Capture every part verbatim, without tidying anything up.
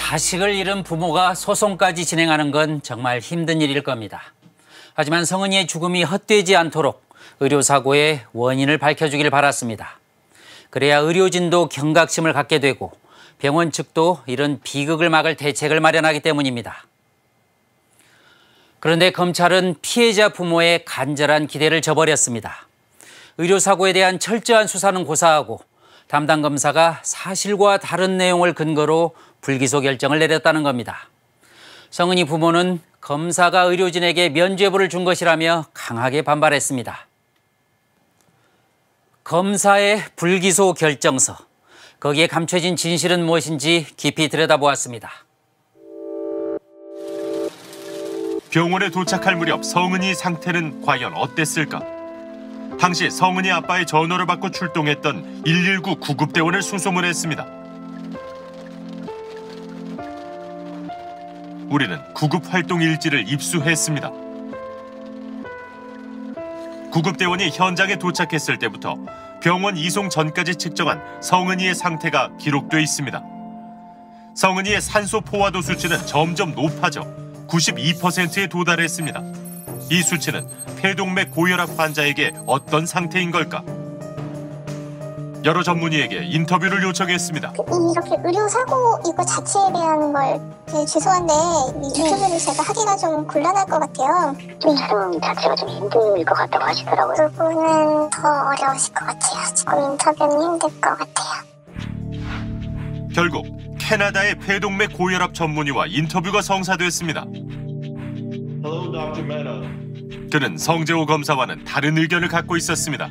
자식을 잃은 부모가 소송까지 진행하는 건 정말 힘든 일일 겁니다. 하지만 성은이의 죽음이 헛되지 않도록 의료사고의 원인을 밝혀주길 바랐습니다. 그래야 의료진도 경각심을 갖게 되고 병원 측도 이런 비극을 막을 대책을 마련하기 때문입니다. 그런데 검찰은 피해자 부모의 간절한 기대를 저버렸습니다. 의료사고에 대한 철저한 수사는 고사하고 담당 검사가 사실과 다른 내용을 근거로 불기소 결정을 내렸다는 겁니다. 성은이 부모는 검사가 의료진에게 면죄부를 준 것이라며 강하게 반발했습니다. 검사의 불기소 결정서, 거기에 감춰진 진실은 무엇인지 깊이 들여다보았습니다. 병원에 도착할 무렵 성은이 상태는 과연 어땠을까? 당시 성은이 아빠의 전화를 받고 출동했던 일일구 구급대원을 수소문했습니다. 우리는 구급활동 일지를 입수했습니다. 구급대원이 현장에 도착했을 때부터 병원 이송 전까지 측정한 성은이의 상태가 기록돼 있습니다. 성은이의 산소 포화도 수치는 점점 높아져 구십이 퍼센트에 도달했습니다. 이 수치는 폐동맥 고혈압 환자에게 어떤 상태인 걸까? 여러 전문의에게 인터뷰를 요청했습니다. 이렇게 의료사고 이거 자체에 대한 걸 네, 죄송한데 이 인터뷰를 제가 하기가 좀 곤란할 것 같아요. 좀 촬영 자체가 좀 힘들 것 같다고 하시더라고요. 그분은 더 어려우실 것 같아요. 지금 인터뷰는 힘들 것 같아요. 결국 캐나다의 폐동맥 고혈압 전문의와 인터뷰가 성사됐습니다. Hello, Doctor Mehta. 그는 성재호 검사와는 다른 의견을 갖고 있었습니다.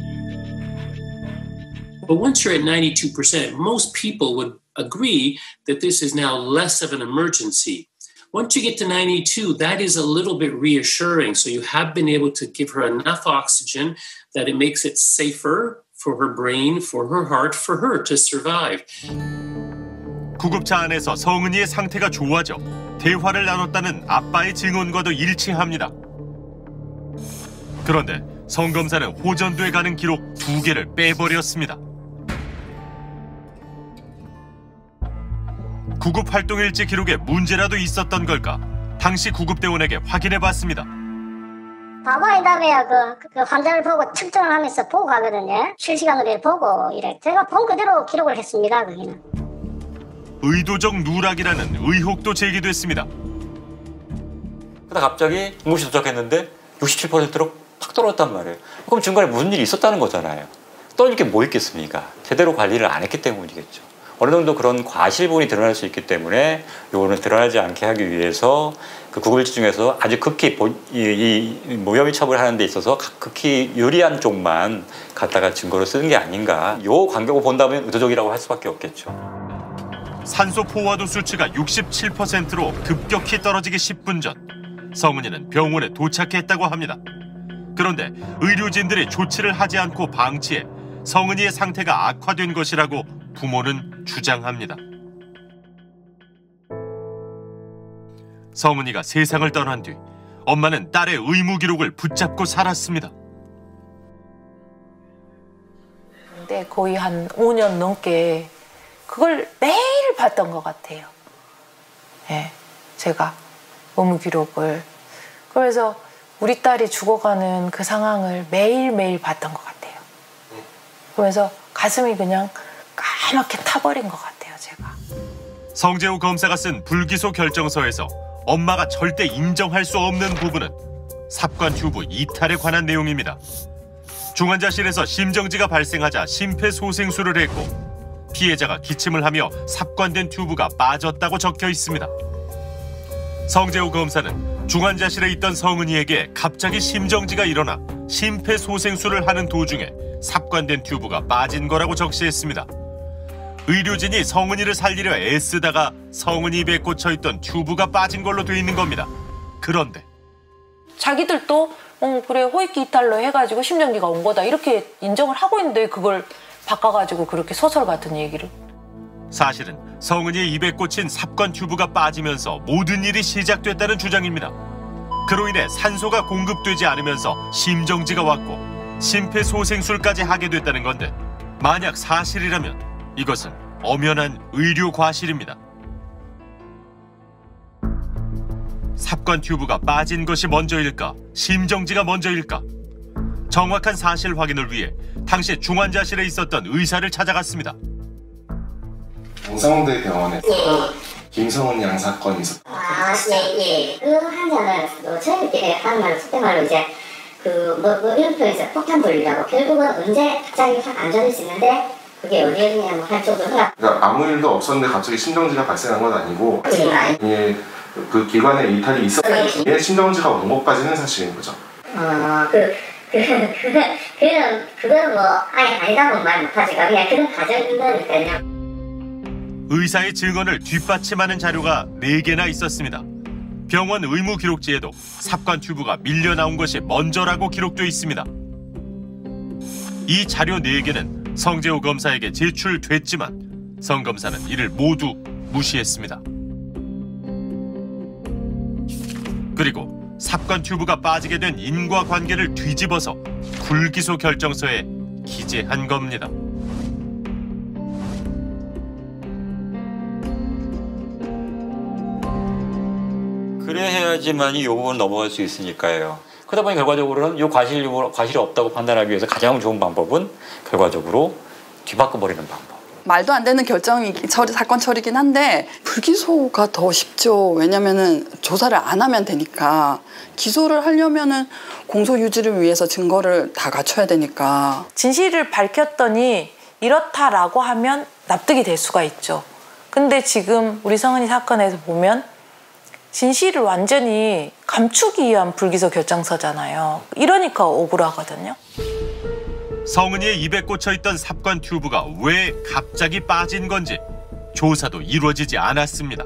But once you're at ninety-two percent, most people would agree that this is now less of an emergency. Once you get to ninety-two, that is a little bit reassuring. So you have been able to give her enough oxygen that it makes it safer for her brain, for her heart, for her to survive. 구급차 안에서 성은이의 상태가 좋아져 대화를 나눴다는 아빠의 증언과도 일치합니다. 그런데 성 검사는 호전도에 가는 기록 두 개를 빼버렸습니다. 구급활동일지 기록에 문제라도 있었던 걸까? 당시 구급대원에게 확인해봤습니다. 바바에 다음에야 그, 그 환자를 보고 측정을 하면서 보고 가거든요. 실시간으로 보고 이래. 제가 본 그대로 기록을 했습니다. 거기는. 의도적 누락이라는 의혹도 제기됐습니다. 그러다 갑자기 응급실 도착했는데 육십칠 퍼센트로 팍 떨어졌단 말이에요. 그럼 중간에 무슨 일이 있었다는 거잖아요. 떨어질 게 뭐 있겠습니까? 제대로 관리를 안 했기 때문이겠죠. 어느 정도 그런 과실분이 드러날 수 있기 때문에 요거는 드러나지 않게 하기 위해서 그 구급일지 중에서 아주 극히 이, 이 모혐의 처벌하는 데 있어서 극히 유리한 쪽만 갖다가 증거로 쓰는 게 아닌가. 요 관계고 본다면 의도적이라고 할 수밖에 없겠죠. 산소 포화도 수치가 육십칠 퍼센트로 급격히 떨어지기 십 분 전 성은이는 병원에 도착했다고 합니다. 그런데 의료진들이 조치를 하지 않고 방치해 성은이의 상태가 악화된 것이라고 부모는 주장합니다. 성은이가 세상을 떠난 뒤 엄마는 딸의 의무 기록을 붙잡고 살았습니다. 근데 거의 한 오 년 넘게 그걸 매일 봤던 것 같아요. 네, 제가 의무 기록을. 그래서 우리 딸이 죽어가는 그 상황을 매일매일 봤던 것 같아요. 그래서 가슴이 그냥 까맣게 타버린 것 같아요, 제가. 성재호 검사가 쓴 불기소 결정서에서 엄마가 절대 인정할 수 없는 부분은 삽관 튜브 이탈에 관한 내용입니다. 중환자실에서 심정지가 발생하자 심폐소생술을 했고 피해자가 기침을 하며 삽관된 튜브가 빠졌다고 적혀 있습니다. 성재호 검사는 중환자실에 있던 성은이에게 갑자기 심정지가 일어나 심폐소생술을 하는 도중에 삽관된 튜브가 빠진 거라고 적시했습니다. 의료진이 성은이를 살리려 애쓰다가 성은이 입에 꽂혀있던 튜브가 빠진 걸로 돼 있는 겁니다. 그런데 자기들도 어, 그래 호흡기 이탈로 해가지고 심정지가 온 거다 이렇게 인정을 하고 있는데 그걸 바꿔가지고 그렇게 소설 같은 얘기를. 사실은 성은이의 입에 꽂힌 삽관 튜브가 빠지면서 모든 일이 시작됐다는 주장입니다. 그로 인해 산소가 공급되지 않으면서 심정지가 왔고 심폐소생술까지 하게 됐다는 건데 만약 사실이라면 이것은 엄연한 의료 과실입니다. 삽관 튜브가 빠진 것이 먼저일까, 심정지가 먼저일까? 정확한 사실 확인을 위해 당시 중환자실에 있었던 의사를 찾아갔습니다. 영상대 병원에 예. 김성은 양 사건이 있었. 아, 예, 예. 그 환자는 그 저희들이 하는 말로 속된 말로 이제 그뭐 그 이런 표현에서 폭탄 불이라고 결국은 언제 갑자기 확 안 좋아졌는데 그게 어디였냐 뭐 할 정도로. 그러니까 아무 일도 없었는데 갑자기 심정지가 발생한 건 아니고 예, 그 기관에 이탈이 있었는데 예, 심정지가 온 것까지는 사실인 거죠. 어, 그, 그, 그, 그는 그건 뭐 아니 아니다고 말 못하지. 그냥 그런 과정인 거니까요. 의사의 증언을 뒷받침하는 자료가 네 개나 있었습니다. 병원 의무 기록지에도 삽관 튜브가 밀려 나온 것이 먼저라고 기록돼 있습니다. 이 자료 네 개는 성재호 검사에게 제출됐지만 성 검사는 이를 모두 무시했습니다. 그리고 삽관 튜브가 빠지게 된 인과관계를 뒤집어서 불기소 결정서에 기재한 겁니다. 그래야 해야지만이 이 부분 넘어갈 수 있으니까요. 그러다 보니 결과적으로는 이 과실, 과실이 없다고 판단하기 위해서 가장 좋은 방법은 결과적으로 뒤바꿔버리는 방법. 말도 안 되는 결정이 처리, 사건 처리긴 한데 불기소가 더 쉽죠. 왜냐면은 조사를 안 하면 되니까. 기소를 하려면은 공소 유지를 위해서 증거를 다 갖춰야 되니까. 진실을 밝혔더니 이렇다라고 하면 납득이 될 수가 있죠. 근데 지금 우리 성은이 사건에서 보면 진실을 완전히 감추기 위한 불기소 결정서잖아요. 이러니까 억울하거든요. 성은이의 입에 꽂혀있던 삽관 튜브가 왜 갑자기 빠진 건지 조사도 이루어지지 않았습니다.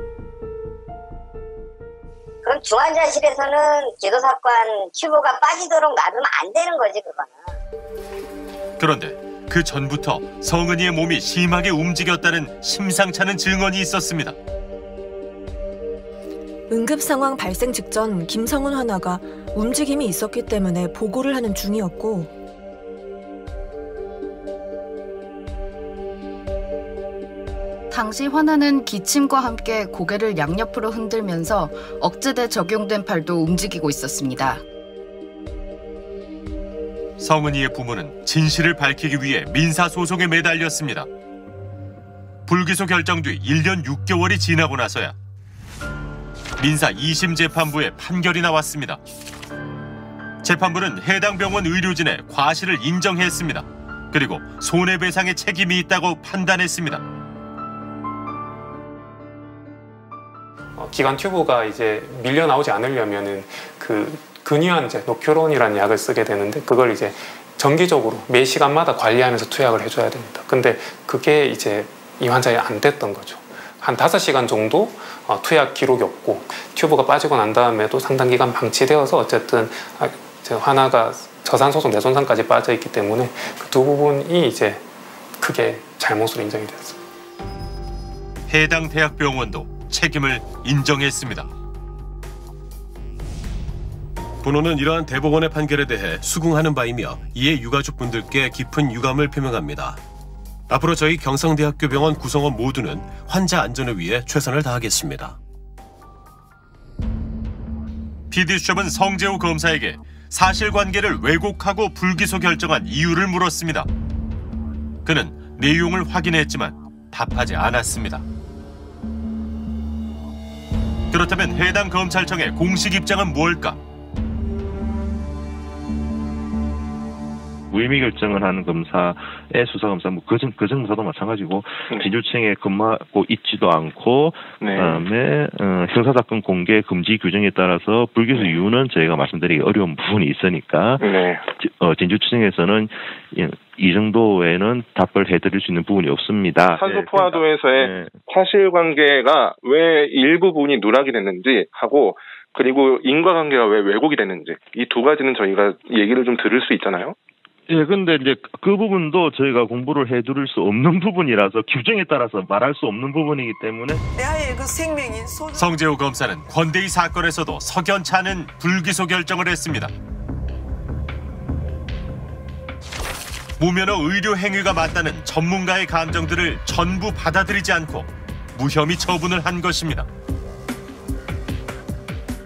그럼 중환자실에서는 기도삽관 튜브가 빠지도록 놔두면 안 되는 거지, 그거는. 그런데 그 전부터 성은이의 몸이 심하게 움직였다는 심상찮은 증언이 있었습니다. 응급 상황 발생 직전 김성은 환자가 움직임이 있었기 때문에 보고를 하는 중이었고 당시 환자는 기침과 함께 고개를 양옆으로 흔들면서 억제돼 적용된 팔도 움직이고 있었습니다. 성은이의 부모는 진실을 밝히기 위해 민사소송에 매달렸습니다. 불기소 결정 뒤 일 년 육 개월이 지나고 나서야 민사 이 심 재판부에 판결이 나왔습니다. 재판부는 해당 병원 의료진의 과실을 인정했습니다. 그리고 손해배상의 책임이 있다고 판단했습니다. 어, 기관 튜브가 이제 밀려 나오지 않으려면은 그 근유한제, 노큐론이라는 약을 쓰게 되는데 그걸 이제 정기적으로 매 시간마다 관리하면서 투약을 해줘야 됩니다. 근데 그게 이제 이 환자에 안 됐던 거죠. 한 다섯 시간 정도 투약 기록이 없고 튜브가 빠지고 난 다음에도 상당 기간 방치되어서 어쨌든 환자가 저산소속 뇌손상까지 빠져 있기 때문에 그 두 부분이 이제 크게 잘못으로 인정이 되었습니다. 해당 대학병원도 책임을 인정했습니다. 부노는 이러한 대법원의 판결에 대해 수긍하는 바이며 이에 유가족분들께 깊은 유감을 표명합니다. 앞으로 저희 경성대학교 병원 구성원 모두는 환자 안전을 위해 최선을 다하겠습니다. 피디수첩은 성재호 검사에게 사실관계를 왜곡하고 불기소 결정한 이유를 물었습니다. 그는 내용을 확인했지만 답하지 않았습니다. 그렇다면 해당 검찰청의 공식 입장은 뭘까? 무혐의 결정을 하는 검사의 수사검사, 뭐 그정 그정검사도 마찬가지고 네. 진주청에 근무하고 있지도 않고 네. 그다음에 어, 형사사건 공개 금지 규정에 따라서 불기소 네. 이유는 저희가 말씀드리기 어려운 부분이 있으니까 네. 어, 진주청에서는 이 정도에는 답을 해드릴 수 있는 부분이 없습니다. 산소포화도에서의 네. 사실관계가 왜 일부분이 누락이 됐는지 하고 그리고 인과관계가 왜 왜곡이 됐는지 이 두 가지는 저희가 얘기를 좀 들을 수 있잖아요. 예, 근데 이제 그 부분도 저희가 공부를 해드릴 수 없는 부분이라서 규정에 따라서 말할 수 없는 부분이기 때문에 내 아이의 그 생명인 소... 성재호 검사는 권대희 사건에서도 석연치 않은 불기소 결정을 했습니다. 무면허 의료 행위가 맞다는 전문가의 감정들을 전부 받아들이지 않고 무혐의 처분을 한 것입니다.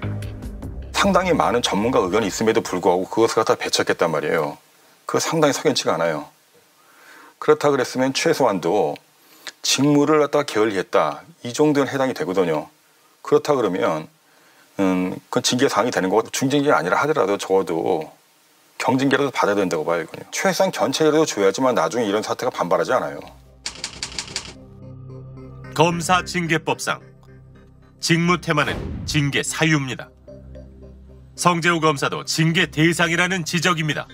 상당히 많은 전문가 의견이 있음에도 불구하고 그것을 갖다 배척했단 말이에요. 그거 상당히 석연치가 않아요. 그렇다 그랬으면 최소한도 직무를 갖다가 게을리했다. 이 정도는 해당이 되거든요. 그렇다 그러면 음, 그건 징계 사항이 되는 거고 중징계가 아니라 하더라도 적어도 경징계라도 받아야 된다고 봐요. 이거는. 최소한 견책이라도 줘야지만 나중에 이런 사태가 반발하지 않아요. 검사 징계법상 직무 태만은 징계 사유입니다. 성재호 검사도 징계 대상이라는 지적입니다.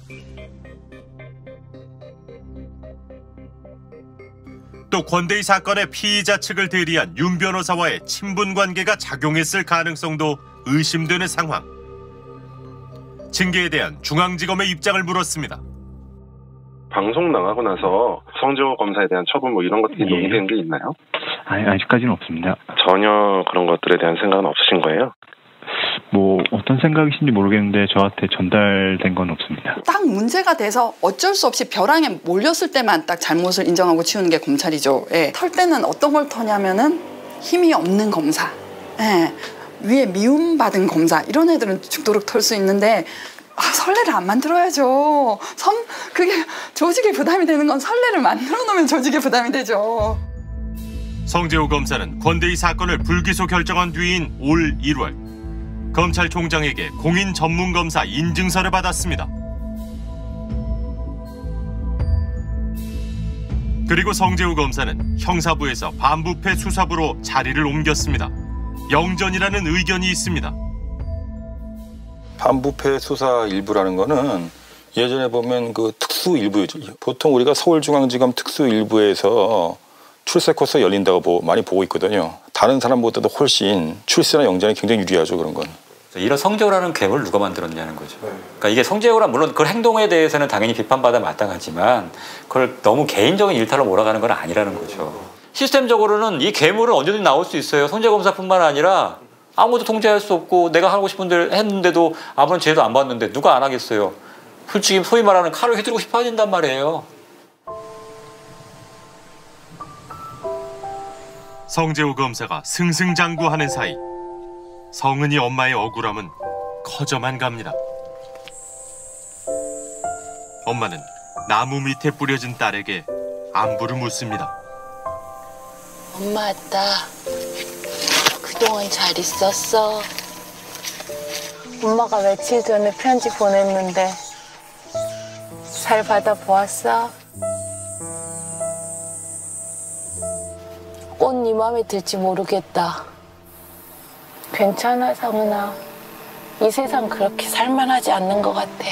또 권대희 사건의 피의자 측을 대리한 윤 변호사와의 친분 관계가 작용했을 가능성도 의심되는 상황. 징계에 대한 중앙지검의 입장을 물었습니다. 방송 나가고 나서 성재호 검사에 대한 처분 뭐 이런 것들이 예. 논의된 게 있나요? 아니, 아직까지는 없습니다. 전혀 그런 것들에 대한 생각은 없으신 거예요? 뭐 어떤 생각이신지 모르겠는데 저한테 전달된 건 없습니다. 딱 문제가 돼서 어쩔 수 없이 벼랑에 몰렸을 때만 딱 잘못을 인정하고 치우는 게 검찰이죠. 예. 털 때는 어떤 걸 터냐면은 힘이 없는 검사, 예. 위에 미움받은 검사 이런 애들은 죽도록 털 수 있는데 아, 선례를 안 만들어야죠. 선, 그게 조직에 부담이 되는 건 선례를 만들어 놓으면 조직에 부담이 되죠. 성재호 검사는 권대희 사건을 불기소 결정한 뒤인 올 일월 검찰총장에게 공인 전문검사 인증서를 받았습니다. 그리고 성재호 검사는 형사부에서 반부패 수사부로 자리를 옮겼습니다. 영전이라는 의견이 있습니다. 반부패 수사 일부라는 거는 예전에 보면 그 특수 일부죠. 보통 우리가 서울중앙지검 특수 일부에서 출세 코스 열린다고 보, 많이 보고 있거든요. 다른 사람보다도 훨씬 출세나 영전이 굉장히 유리하죠. 그런 건. 이런 성재호라는 갭을 누가 만들었냐는 거죠. 그러니까 이게 성재호란 물론 그 행동에 대해서는 당연히 비판받아 마땅하지만 그걸 너무 개인적인 일탈로 몰아가는 건 아니라는 거죠. 시스템적으로는 이 괴물은 언제든지 나올 수 있어요. 성재호 검사뿐만 아니라 아무도 통제할 수 없고 내가 하고 싶은 대로 했는데도 아무런 죄도 안 받는데 누가 안 하겠어요. 솔직히 소위 말하는 칼을 휘두르고 싶어야 된단 말이에요. 성재호 검사가 승승장구하는 사이 성은이 엄마의 억울함은 커져만 갑니다. 엄마는 나무 밑에 뿌려진 딸에게 안부를 묻습니다. 엄마 왔다. 그동안 잘 있었어? 엄마가 며칠 전에 편지 보냈는데 잘 받아보았어? 꼭 네 맘에 들지 모르겠다. 괜찮아, 성은아. 이 세상 그렇게 살만하지 않는 것 같아.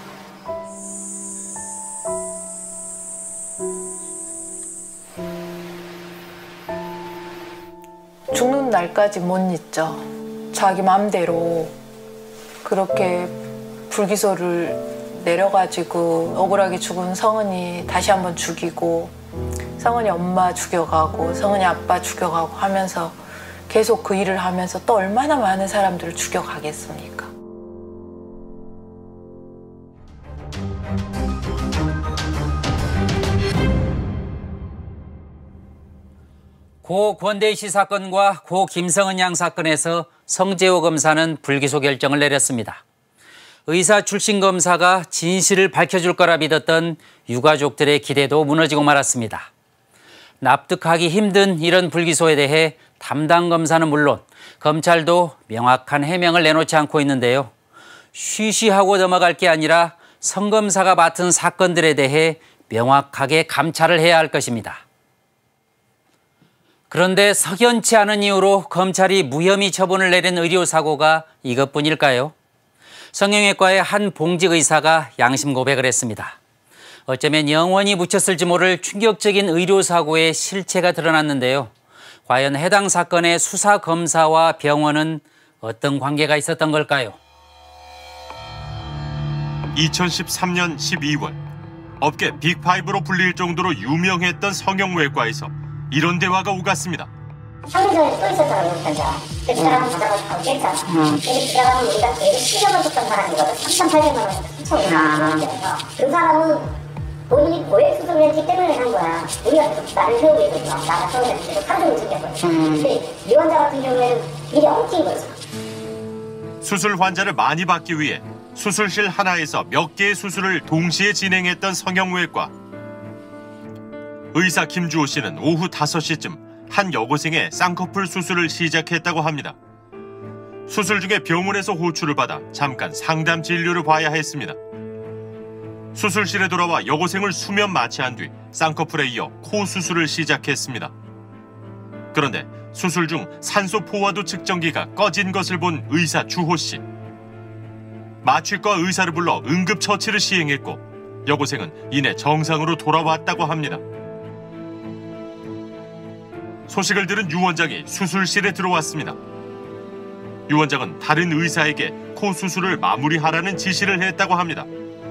죽는 날까지 못 잊죠. 자기 맘대로 그렇게 불기소를 내려가지고 억울하게 죽은 성은이 다시 한번 죽이고 성은이 엄마 죽여가고 성은이 아빠 죽여가고 하면서 계속 그 일을 하면서 또 얼마나 많은 사람들을 죽여가겠습니까? 고 권대희 씨 사건과 고 김성은 양 사건에서 성재호 검사는 불기소 결정을 내렸습니다. 의사 출신 검사가 진실을 밝혀줄 거라 믿었던 유가족들의 기대도 무너지고 말았습니다. 납득하기 힘든 이런 불기소에 대해 담당 검사는 물론 검찰도 명확한 해명을 내놓지 않고 있는데요. 쉬쉬하고 넘어갈 게 아니라 성 검사가 맡은 사건들에 대해 명확하게 감찰을 해야 할 것입니다. 그런데 석연치 않은 이유로 검찰이 무혐의 처분을 내린 의료사고가 이것뿐일까요? 성형외과의 한 봉직 의사가 양심 고백을 했습니다. 어쩌면 영원히 묻혔을지 모를 충격적인 의료사고의 실체가 드러났는데요. 과연 해당 사건의 수사검사와 병원은 어떤 관계가 있었던 걸까요? 이천십삼 년 십이월 업계 빅파이브로 불릴 정도로 유명했던 성형외과에서 이런 대화가 오갔습니다. 삼 년 전에 또 있었잖아, 우리 환자. 그 사람은 받아가지고 바로 깼잖아. 여기 들어가면 우리가 되게 십여만 줬던 사람이거든. 삼천팔백만 원, 삼천오백만 원. 그 사람은 본인이 고액 수술을 했기 때문에 한 거야. 우리가 계속 나를 세우고 있거든. 나가 세우는데 계속 하루 종일 챙겼거든. 근데 이 환자 같은 경우에는 일이 엉킨 거죠. 수술 환자를 많이 받기 위해 수술실 하나에서 몇 개의 수술을 동시에 진행했던 성형외과. 의사 김주호 씨는 오후 다섯 시쯤 한 여고생의 쌍꺼풀 수술을 시작했다고 합니다. 수술 중에 병원에서 호출을 받아 잠깐 상담 진료를 봐야 했습니다. 수술실에 돌아와 여고생을 수면 마취한 뒤 쌍꺼풀에 이어 코 수술을 시작했습니다. 그런데 수술 중 산소 포화도 측정기가 꺼진 것을 본 의사 주호 씨. 마취과 의사를 불러 응급처치를 시행했고 여고생은 이내 정상으로 돌아왔다고 합니다. 소식을 들은 유 원장이 수술실에 들어왔습니다. 유 원장은 다른 의사에게 코 수술을 마무리하라는 지시를 했다고 합니다.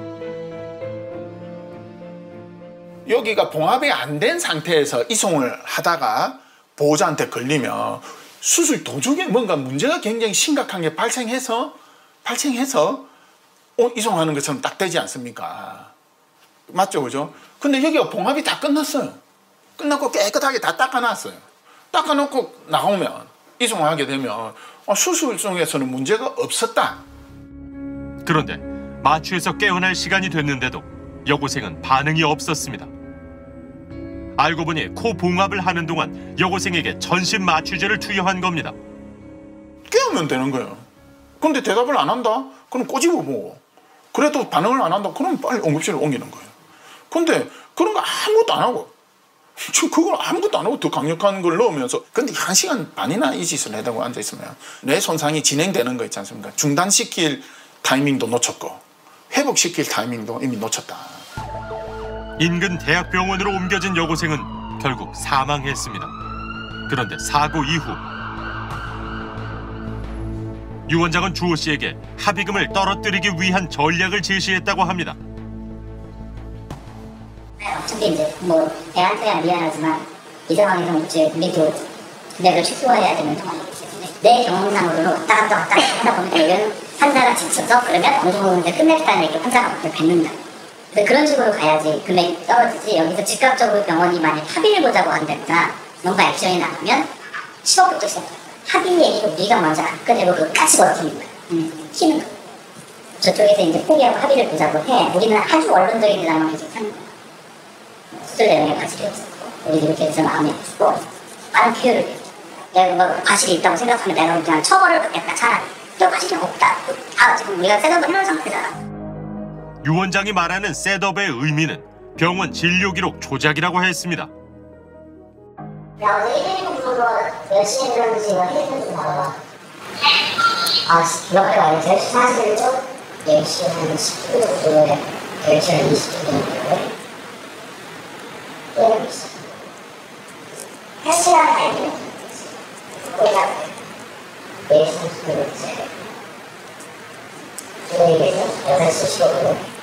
여기가 봉합이 안 된 상태에서 이송을 하다가 보호자한테 걸리면 수술 도중에 뭔가 문제가 굉장히 심각한 게 발생해서 발생해서 이송하는 것처럼 딱 되지 않습니까? 맞죠, 그죠? 근데 여기가 봉합이 다 끝났어요. 끝났고 깨끗하게 다 닦아놨어요. 닦아놓고 나오면 이송하게 되면 수술 중에서는 문제가 없었다. 그런데 마취에서 깨어날 시간이 됐는데도 여고생은 반응이 없었습니다. 알고 보니 코 봉합을 하는 동안 여고생에게 전신 마취제를 투여한 겁니다. 깨우면 되는 거예요. 근데 대답을 안 한다? 그럼 꼬집어 보고. 그래도 반응을 안 한다? 그럼 빨리 응급실로 옮기는 거예요. 근데 그런 거 아무것도 안 하고 지금 그걸 아무것도 안 하고 더 강력한 걸 넣으면서 근데 한 시간 반이나 이 짓을 해다고 앉아있으면 뇌 손상이 진행되는 거 있지 않습니까? 중단시킬 타이밍도 놓쳤고 회복시킬 타이밍도 이미 놓쳤다. 인근 대학병원으로 옮겨진 여고생은 결국 사망했습니다. 그런데 사고 이후 유 원장은 주호 씨에게 합의금을 떨어뜨리기 위한 전략을 제시했다고 합니다. 어차피 이제 뭐 애한테야 미안하지만 이 상황에서 이제 우리도 내가 취소해야 되는 상황이기 때문에 내 경험상으로는 왔다 갔다 왔다 갔다 하다 보니까 이런 환자가 지쳐서 그러면 어느 정도 이제 끝냈다는 이렇게 환자가 뱉는다. 그런 식으로 가야지 금액이 떨어지지. 여기서 즉각적으로 병원이 만약 합의를 보자고 한다거나 뭔가 액션이 나가면 십억부터 시작해요. 합의 얘기로 네가 먼저 안 꺼내고 그거 같이 버티는 거야. 음, 튀는 거야. 저쪽에서 이제 포기하고 합의를 보자고 해. 우리는 아주 원론적인 상황이 지금 사는 거야. 수술 내용에 과실이 없었고 우리도 이렇게 해서 마음이 없고 많은 피해를 줬죠. 내가 뭐 과실이 있다고 생각하면 내가 그냥 처벌을 받겠다. 차라리 또 과실이 없다. 다 지금 우리가 셋업을 해놓은 상태잖아. 유 원장이 말하는 셋업의 의미는 병원 진료 기록 조작이라고 했습니다. 야, 어제 일일구 부르러 몇 시에 들었는지 이거 헤드폰 좀 봐봐. 아, 이거 빨리 와요. 제 사실은요, 네 시에 한 십 분 정도에 네 시에 한 이십 분 정도에 이러고 있어. 한 시간 아니면 우리가 네 시 삼십 분째 저희에게서 여덟 시 십오 분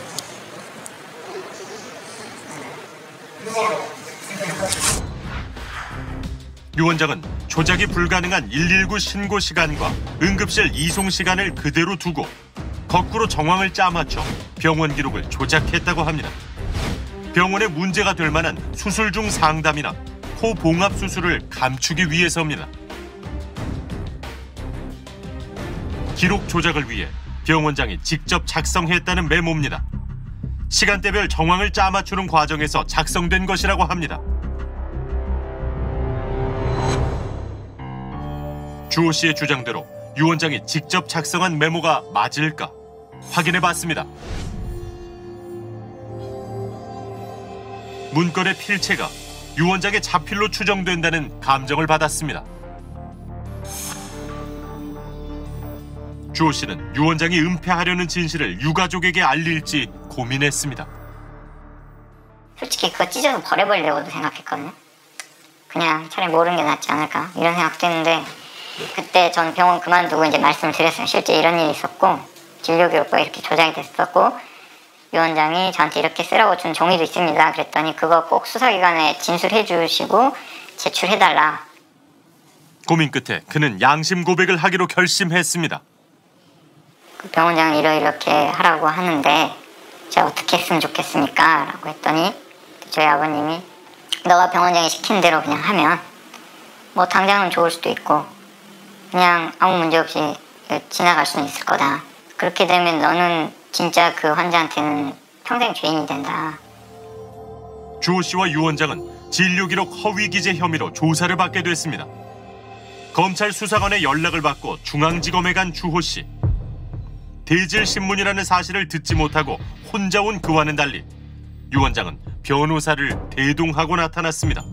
유 원장은 조작이 불가능한 일일구 신고 시간과 응급실 이송 시간을 그대로 두고 거꾸로 정황을 짜맞춰 병원 기록을 조작했다고 합니다. 병원에 문제가 될 만한 수술 중 상담이나 코 봉합 수술을 감추기 위해서입니다. 기록 조작을 위해 병원장이 직접 작성했다는 메모입니다. 시간대별 정황을 짜맞추는 과정에서 작성된 것이라고 합니다. 주호 씨의 주장대로 유 원장이 직접 작성한 메모가 맞을까 확인해봤습니다. 문건의 필체가 유 원장의 자필로 추정된다는 감정을 받았습니다. 주호 씨는 유 원장이 은폐하려는 진실을 유가족에게 알릴지 고민했습니다. 솔직히 그거 찢어서 버려버리려고도 생각했거든요. 그냥 차라리 모르는 게 낫지 않을까 이런 생각도 했는데 그때 전 병원 그만두고 이제 말씀을 드렸어요. 실제 이런 일이 있었고 진료 기록부가 이렇게 조작이 됐었고 유 원장이 저한테 이렇게 쓰라고 준 종이도 있습니다. 그랬더니 그거 꼭 수사기관에 진술해 주시고 제출해달라. 고민 끝에 그는 양심 고백을 하기로 결심했습니다. 그 병원장은 이렇게 하라고 하는데 제가 어떻게 했으면 좋겠습니까? 라고 했더니 저희 아버님이 너가 병원장이 시킨 대로 그냥 하면 뭐 당장은 좋을 수도 있고 그냥 아무 문제 없이 지나갈 수는 있을 거다. 그렇게 되면 너는 진짜 그 환자한테는 평생 죄인이 된다. 주호 씨와 유 원장은 진료 기록 허위 기재 혐의로 조사를 받게 됐습니다. 검찰 수사관의 연락을 받고 중앙지검에 간 주호 씨. 대질신문이라는 사실을 듣지 못하고 혼자 온 그와는 달리 유 원장은 변호사를 대동하고 나타났습니다.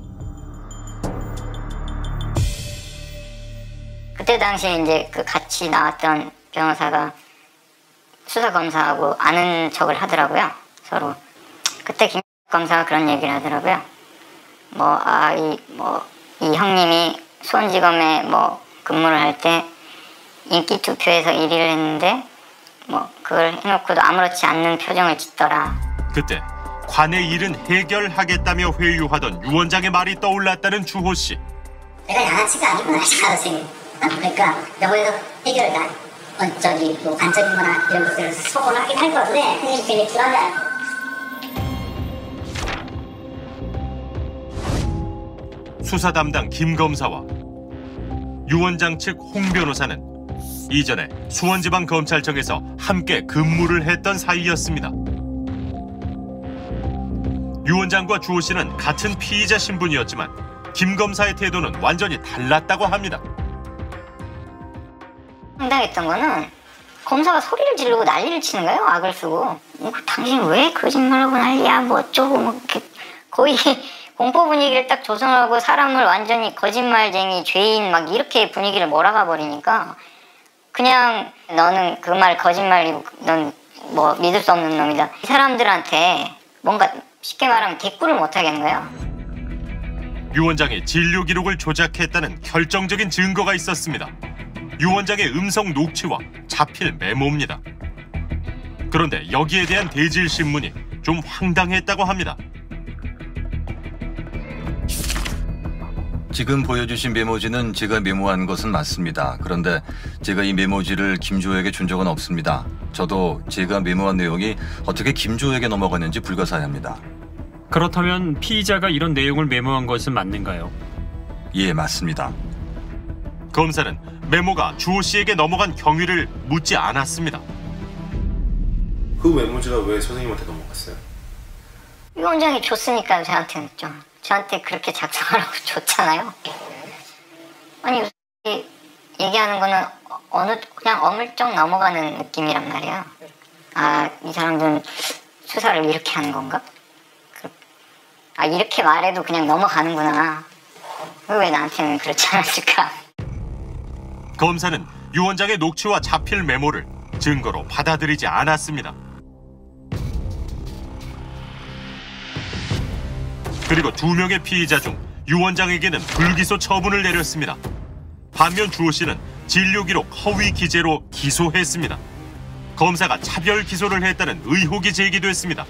그때 당시에 이제 그 같이 나왔던 변호사가 수사 검사하고 아는 척을 하더라고요. 서로. 그때 김 검사가 그런 얘기를 하더라고요. 뭐, 아, 이, 뭐, 이 형님이 수원지검에 뭐 근무를 할 때 인기 투표에서 일 위를 했는데 뭐 그걸 해놓고도 아무렇지 않는 표정을 짓더라. 그때 관의 일은 해결하겠다며 회유하던 유 원장의 말이 떠올랐다는 주호 씨. 내가 양아치가 아니구나 생각하세요. 그러니까 영어에서 해결을 다 어, 저기 뭐 관적인 거나 이런 것들을 소홀을 하긴 할 건데 선생님 괜히 불안해. 수사 담당 김 검사와 유 원장 측 홍 변호사는 이전에 수원지방검찰청에서 함께 근무를 했던 사이였습니다. 유 원장과 주호 씨는 같은 피의자 신분이었지만 김 검사의 태도는 완전히 달랐다고 합니다. 황당했던 거는 검사가 소리를 지르고 난리를 치는 거예요. 악을 쓰고. 뭐, 당신 왜 거짓말하고 난리야 뭐 어쩌고 뭐 이렇게 거의 공포 분위기를 딱 조성하고 사람을 완전히 거짓말쟁이, 죄인 막 이렇게 분위기를 몰아가 버리니까 그냥 너는 그 말 거짓말이고 넌 뭐 믿을 수 없는 놈이다. 이 사람들한테 뭔가 쉽게 말하면 대꾸를 못 하겠는 거예요. 유 원장이 진료 기록을 조작했다는 결정적인 증거가 있었습니다. 유 원장의 음성 녹취와 자필 메모입니다. 그런데 여기에 대한 대질신문이 좀 황당했다고 합니다. 지금 보여주신 메모지는 제가 메모한 것은 맞습니다. 그런데 제가 이 메모지를 김주호에게 준 적은 없습니다. 저도 제가 메모한 내용이 어떻게 김주호에게 넘어갔는지 불가사의합니다. 그렇다면 피의자가 이런 내용을 메모한 것은 맞는가요? 예, 맞습니다. 검사는 메모가 주호 씨에게 넘어간 경위를 묻지 않았습니다. 그 메모지가 왜 선생님한테 넘어갔어요? 유 원장이 줬으니까 저한테는 좀. 저한테 그렇게 작성하라고 줬잖아요. 아니 얘기하는 거는 어느 그냥 어물쩍 넘어가는 느낌이란 말이야. 아, 이 사람들은 수사를 이렇게 하는 건가? 아, 이렇게 말해도 그냥 넘어가는구나. 왜 나한테는 그렇지 않았을까? 검사는 유 원장의 녹취와 자필 메모를 증거로 받아들이지 않았습니다. 그리고 두 명의 피의자 중 유 원장에게는 불기소 처분을 내렸습니다. 반면 주호 씨는 진료 기록 허위 기재로 기소했습니다. 검사가 차별 기소를 했다는 의혹이 제기됐습니다.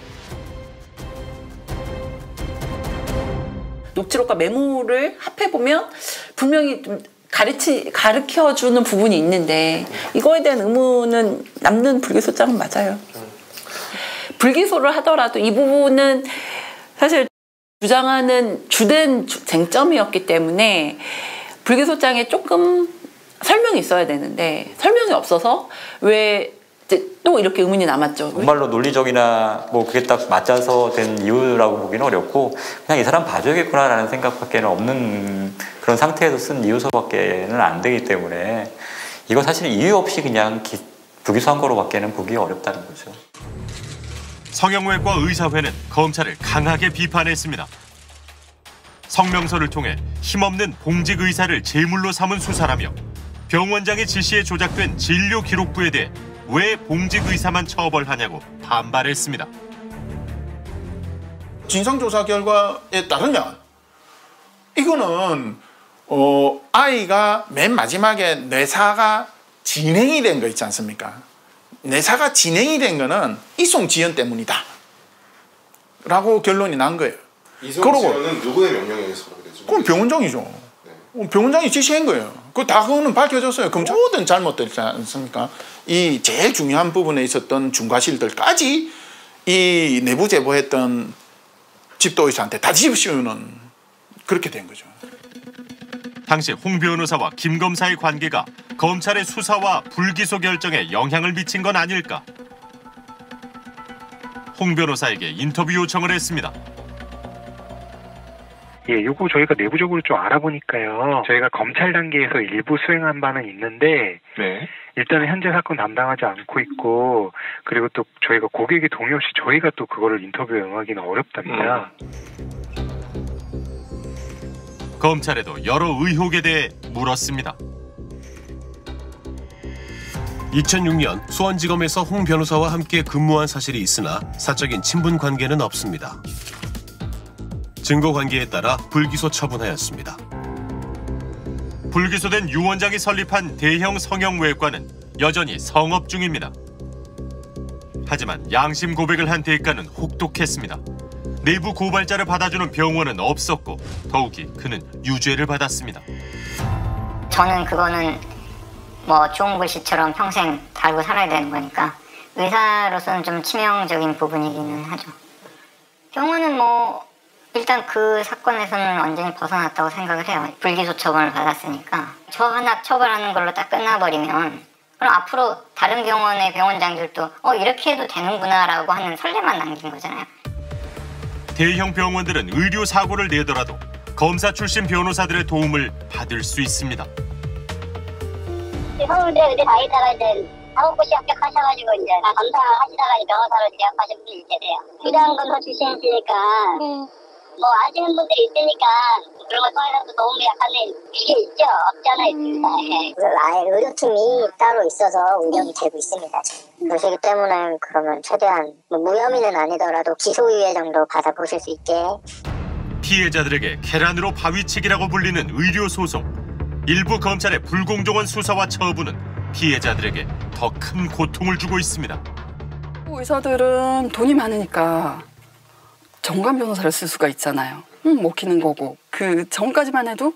녹취록과 메모를 합해보면 분명히 좀 가르치, 가르쳐주는 부분이 있는데 이거에 대한 의문은 남는 불기소장은 맞아요. 불기소를 하더라도 이 부분은 사실 주장하는 주된 쟁점이었기 때문에 불기소장에 조금 설명이 있어야 되는데 설명이 없어서 왜 또 이렇게 의문이 남았죠. 정말로 논리적이나 뭐 그게 딱 맞아서 된 이유라고 보기는 어렵고 그냥 이 사람 봐줘야겠구나라는 생각밖에는 없는 그런 상태에서 쓴 이유서밖에는 안 되기 때문에 이거 사실 이유 없이 그냥 기, 불기소한 거로밖에는 보기 어렵다는 거죠. 성형외과 의사회는 검찰을 강하게 비판했습니다. 성명서를 통해 힘없는 봉직 의사를 제물로 삼은 수사라며 병원장의 지시에 조작된 진료 기록부에 대해 왜 봉직 의사만 처벌하냐고 반발했습니다. 진상조사 결과에 따르면 이거는 어, 아이가 맨 마지막에 뇌사가 진행이 된 거 있지 않습니까? 뇌사가 진행이 된 거는 이송지연 때문이다 라고 결론이 난 거예요. 이송지연은 누구의 명령에 의해서 그렇게 되죠? 그건 병원장이죠. 네. 병원장이 지시한 거예요. 그 다 그거는 밝혀졌어요. 검찰 모든 잘못들 있지 않습니까? 이 제일 중요한 부분에 있었던 중과실들까지 이 내부 제보했던 집도의사한테 다 뒤집어씌우는 그렇게 된 거죠. 당시 홍 변호사와 김 검사의 관계가 검찰의 수사와 불기소 결정에 영향을 미친 건 아닐까? 홍 변호사에게 인터뷰 요청을 했습니다. 예, 요거 저희가 내부적으로 좀 알아보니까요. 저희가 검찰 단계에서 일부 수행한 바는 있는데 네. 일단은 현재 사건 담당하지 않고 있고 그리고 또 저희가 고객의 동의 없이 저희가 또 그거를 인터뷰 응하기는 어렵답니다. 음. 검찰에도 여러 의혹에 대해 물었습니다. 이천육 년 수원지검에서 홍 변호사와 함께 근무한 사실이 있으나 사적인 친분 관계는 없습니다. 증거 관계에 따라 불기소 처분하였습니다. 불기소된 유 원장이 설립한 대형 성형외과는 여전히 성업 중입니다. 하지만 양심 고백을 한 대가는 혹독했습니다. 내부 고발자를 받아주는 병원은 없었고 더욱이 그는 유죄를 받았습니다. 저는 그거는 뭐 좋은 글씨처럼 평생 달고 살아야 되는 거니까 의사로서는 좀 치명적인 부분이기는 하죠. 병원은 뭐 일단 그 사건에서는 완전히 벗어났다고 생각을 해요. 불기소 처분을 받았으니까. 저 하나 처벌하는 걸로 딱 끝나버리면 그럼 앞으로 다른 병원의 병원장들도 어 이렇게 해도 되는구나라고 하는 설레만 남긴 거잖아요. 대형 병원들은 의료 사고를 내더라도 검사 출신 변호사들의 도움을 받을 수 있습니다. 서울대 의대 다니다가 이제 사법고시 합격하셔가지고 이제 검사하시다가 변호사로 재학하신 분이 있게 돼요. 부장 검사 출신이시니까 음. 뭐 아시는 분들이 있으니까 그런 걸 통해서 도움이 약간의 그게 있죠. 없잖아요. 음. 아예 의료팀이 따로 있어서 운영이 되고 있습니다. 그러시기 때문에 그러면 최대한 뭐 무혐의는 아니더라도 기소유예 정도 받아보실 수 있게. 피해자들에게 계란으로 바위치기라고 불리는 의료소송. 일부 검찰의 불공정한 수사와 처분은 피해자들에게 더 큰 고통을 주고 있습니다. 의사들은 돈이 많으니까 정관 변호사를 쓸 수가 있잖아요. 응, 먹히는 거고. 그 전까지만 해도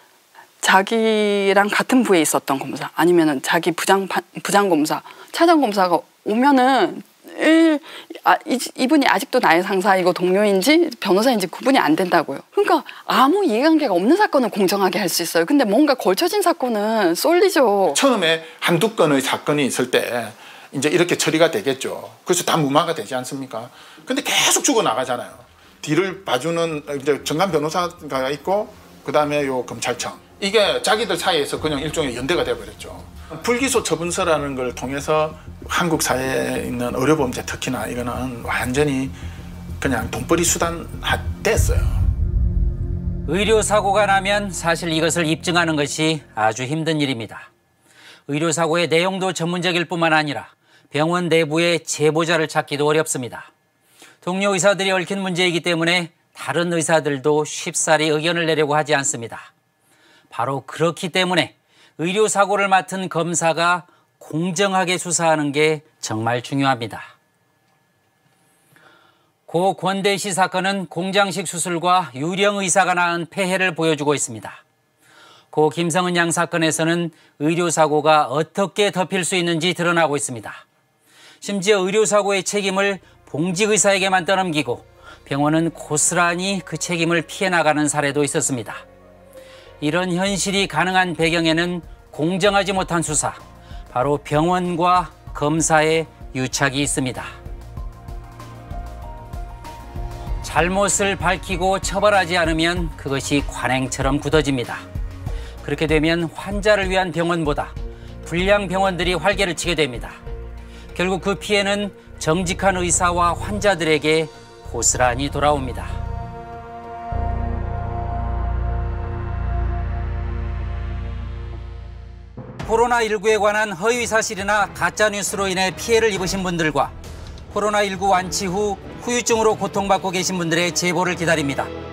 자기랑 같은 부에 있었던 검사 아니면은 자기 부장 부장 검사, 차장 검사가 오면은 일, 아, 이, 이분이 아직도 나의 상사이고 동료인지 변호사인지 구분이 안 된다고요. 그러니까 아무 이해관계가 없는 사건은 공정하게 할 수 있어요. 근데 뭔가 걸쳐진 사건은 쏠리죠. 처음에 한두 건의 사건이 있을 때 이제 이렇게 처리가 되겠죠. 그래서 다 무마가 되지 않습니까? 근데 계속 죽어나가잖아요. 뒤를 봐주는 이제 정관 변호사가 있고 그다음에 요 검찰청. 이게 자기들 사이에서 그냥 일종의 연대가 돼버렸죠. 불기소 처분서라는 걸 통해서 한국 사회에 있는 의료범죄 특히나 이거는 완전히 그냥 돈벌이 수단 됐어요. 의료사고가 나면 사실 이것을 입증하는 것이 아주 힘든 일입니다. 의료사고의 내용도 전문적일 뿐만 아니라 병원 내부의 제보자를 찾기도 어렵습니다. 동료 의사들이 얽힌 문제이기 때문에 다른 의사들도 쉽사리 의견을 내려고 하지 않습니다. 바로 그렇기 때문에 의료사고를 맡은 검사가 공정하게 수사하는 게 정말 중요합니다. 고 권대시 사건은 공장식 수술과 유령 의사가 낳은 폐해를 보여주고 있습니다. 고 김성은 양 사건에서는 의료사고가 어떻게 덮일 수 있는지 드러나고 있습니다. 심지어 의료사고의 책임을 봉직의사에게만 떠넘기고 병원은 고스란히 그 책임을 피해 나가는 사례도 있었습니다. 이런 현실이 가능한 배경에는 공정하지 못한 수사, 바로 병원과 검사의 유착이 있습니다. 잘못을 밝히고 처벌하지 않으면 그것이 관행처럼 굳어집니다. 그렇게 되면 환자를 위한 병원보다 불량 병원들이 활개를 치게 됩니다. 결국 그 피해는 정직한 의사와 환자들에게 고스란히 돌아옵니다. 코로나십구에 관한 허위 사실이나 가짜뉴스로 인해 피해를 입으신 분들과 코로나십구 완치 후 후유증으로 고통받고 계신 분들의 제보를 기다립니다.